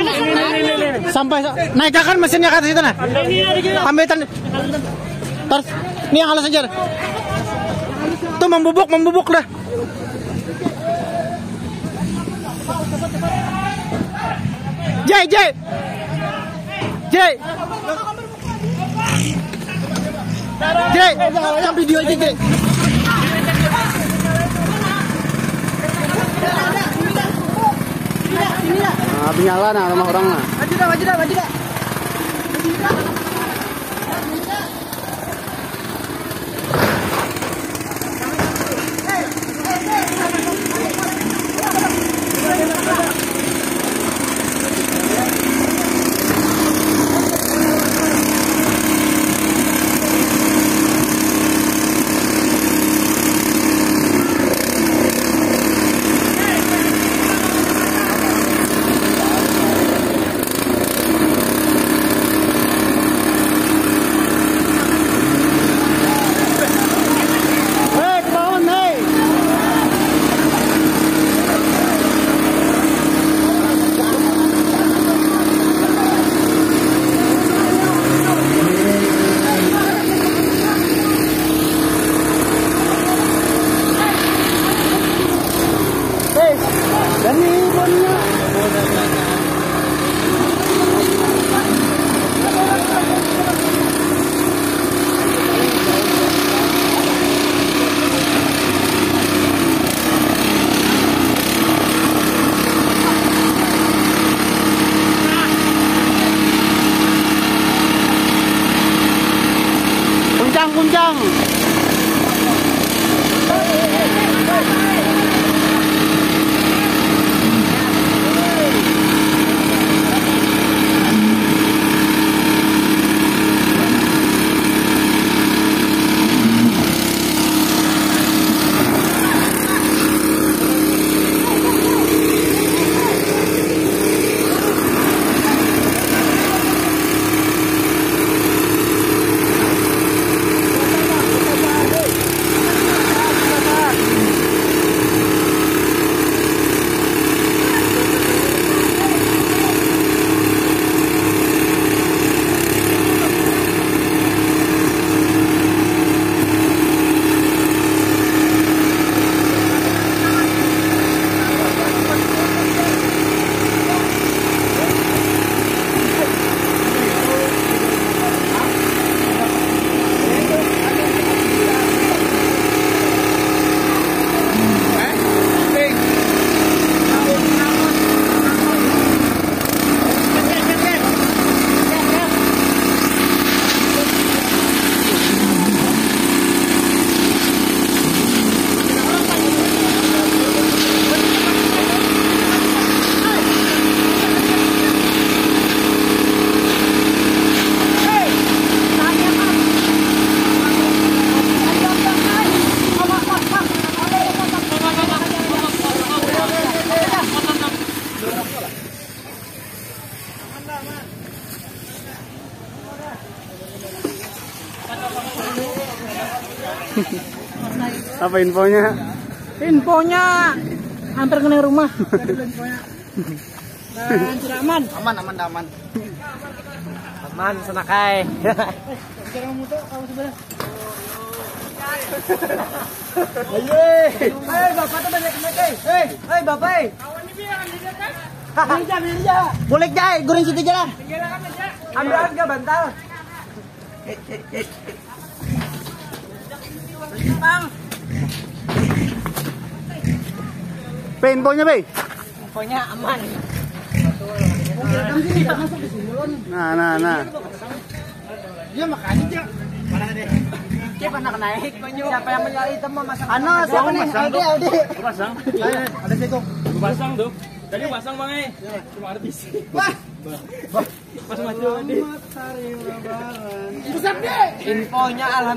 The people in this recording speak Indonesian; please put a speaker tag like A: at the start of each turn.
A: Sampai naikkan mesinnya ke atas itu nah. Ambil terus ini yang halus aja. Tuh membubuk dah. Jay. Yang video aja Jay. Nah, nyala nah rumah orang nah. Maju dah. Kuncang. Apa infonya?
B: Infonya hampir kena rumah. Dan tidak aman. Aman senakai. Hei bapak tuh banyak naik. Hei bapak. Boleh jai, goreng situ aja lah. Ambil harga bantal. Bang.
A: Infonya, Be?
B: Infonya aman.
A: Nah.
B: Dia makanya dia. Mana deh? Dia pernah naik. Siapa yang menyala hitam mau masang? Siapa nih? Aldi.
A: Pasang.
B: Ada situ.
C: Pasang tuh. Tadi pasang Bang cuma artis.
B: Wah.
C: Pasang aja.
B: Infonya alhamdulillah.